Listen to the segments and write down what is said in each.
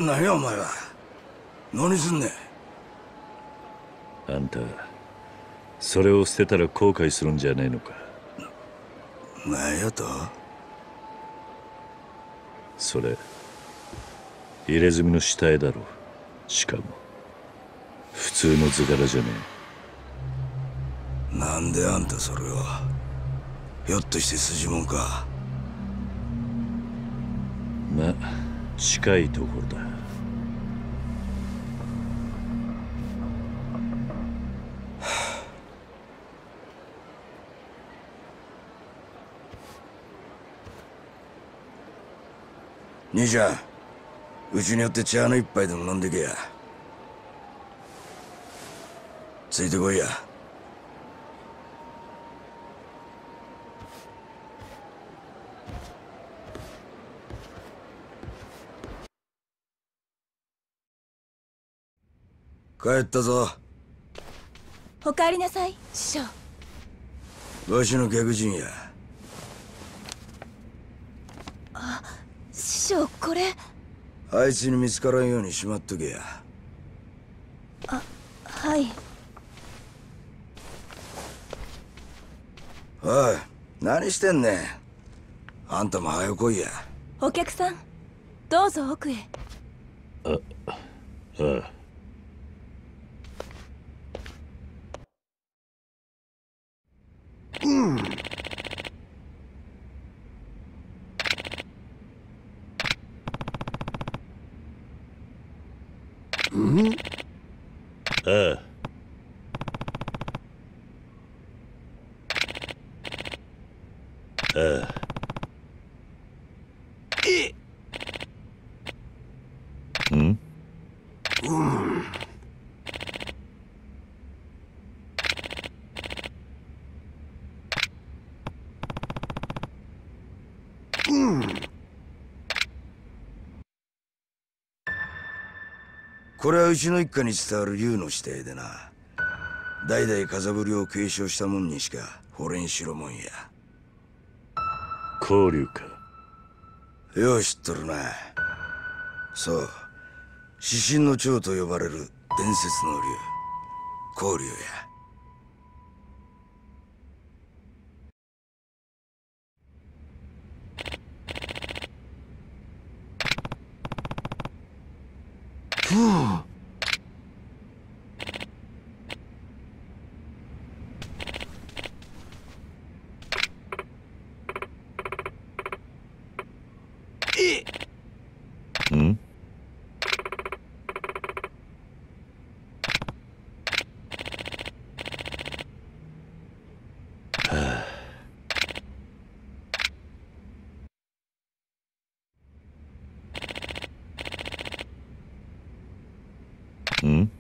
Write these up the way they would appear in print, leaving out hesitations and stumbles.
何やお前は。何すんねん。あんたそれを捨てたら後悔するんじゃねえのか。 何やと。 それ入れ墨の下絵だろ。しかも普通の図柄じゃねなんであんたそれを。ひょっとして筋もんか。 え。まあ近いところだ。 兄ちゃん、うちによって茶の一杯でも飲んでけや。ついてこいや。帰ったぞ。 お帰りなさい、師匠。 わしの客人や。 師匠、これ。 あいつに見つからんようにしまっとけや。 はい。 おい、何してんねん。あんたも早来いや。 お客さん、どうぞ奥へ。 ああ。ああ。ああ。ん？ これはうちの一家に伝わる竜の指定でな。代々風振りを継承した者にしか惚れんしろもんや。 交流か。 よう知っとるな。そう、獅子の長と呼ばれる伝説の竜、交流や。 ん？ん？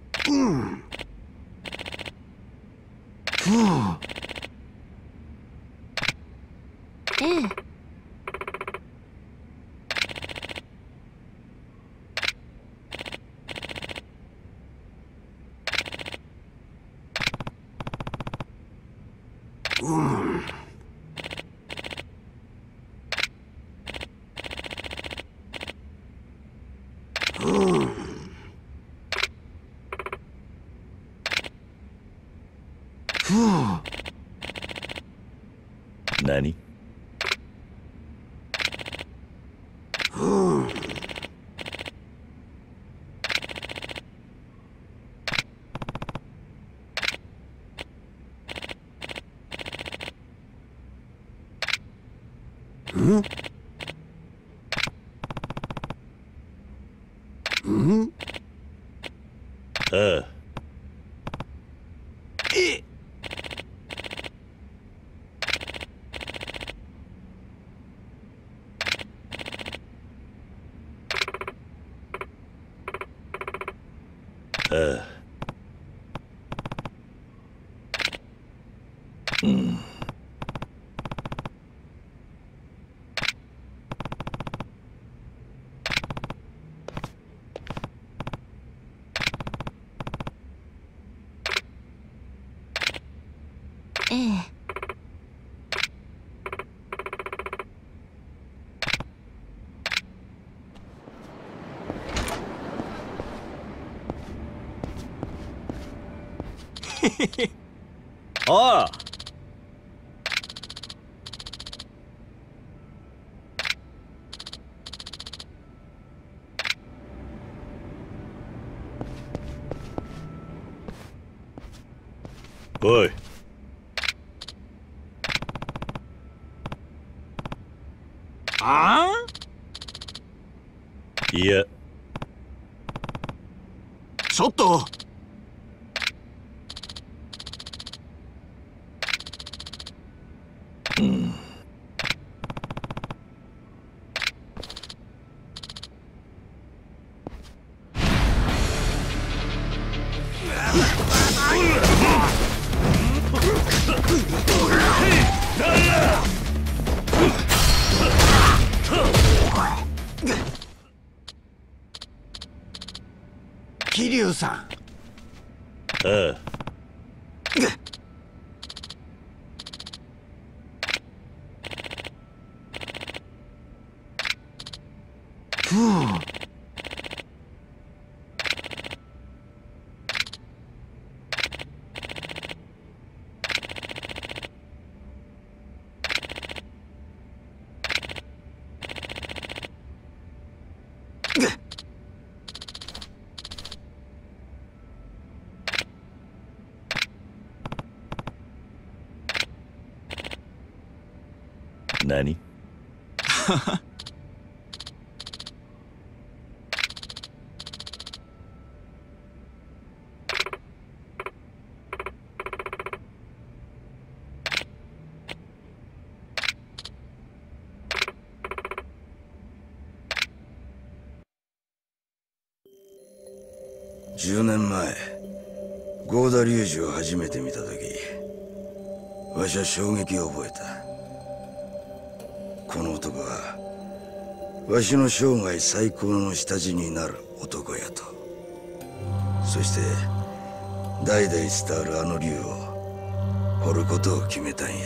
ええ。 何？ああ。ああ。 ええ。 おう。 おい。 あいや、 ちょっと。桐生さん。 ああ。何？ 10年前合田隆二を初めて見た時、わしは衝撃を覚えた。この男はわしの生涯最高の下地になる男やと。そして代々伝わるあの竜を掘ることを決めたんや。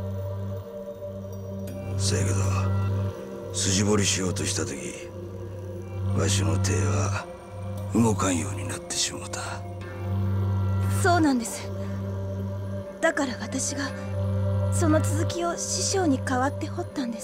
そやけど筋彫りしようとした時、わしの手は動かんようになってしもた。 そうなんです。だから私がその続きを師匠に代わって彫ったんです。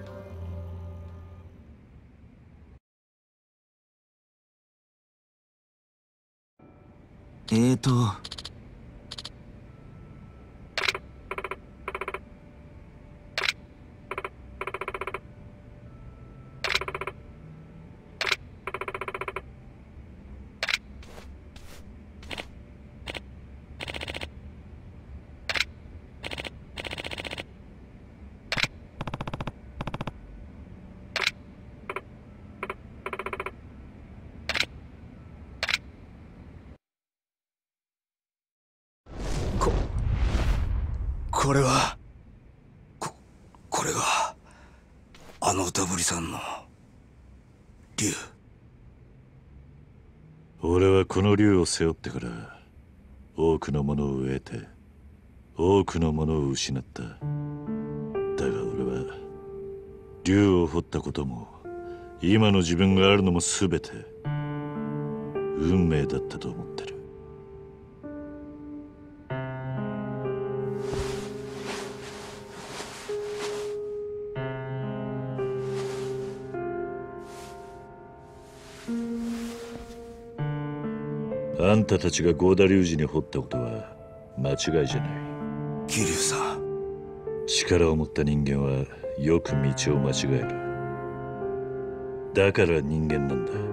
これはこれがあの歌ぶりさんの竜。 俺はこの竜を背負ってから多くのものを得て多くのものを失った。だが俺は竜を彫ったことも今の自分があるのも全て運命だったと思ってる。あんたたちが合田隆二に彫ったことは間違いじゃない。 桐生さん、 力を持った人間はよく道を間違える。だから人間なんだ。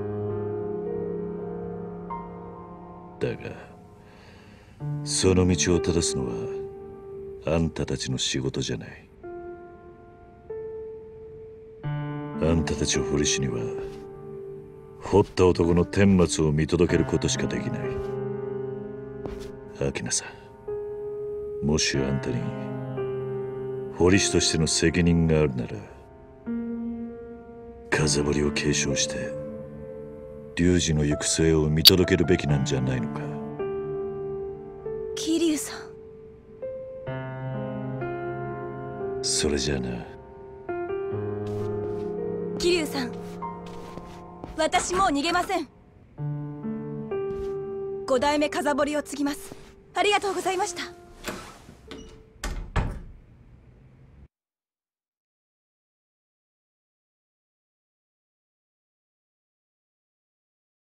だがその道を正すのはあんたたちの仕事じゃない。あんたたちを彫り師には彫った男の顛末を見届けることしかできない。秋菜さん、もしあんたに彫り師としての責任があるなら風彫りを継承して龍二の行く末を見届けるべきなんじゃないのか。 桐生さん。 それじゃあな。 桐生さん、私もう逃げません。5代目風彫りを継ぎます。 ありがとうございました。